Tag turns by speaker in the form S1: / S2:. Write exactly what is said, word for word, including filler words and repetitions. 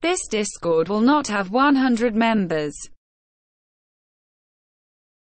S1: This Discord will not have one hundred members.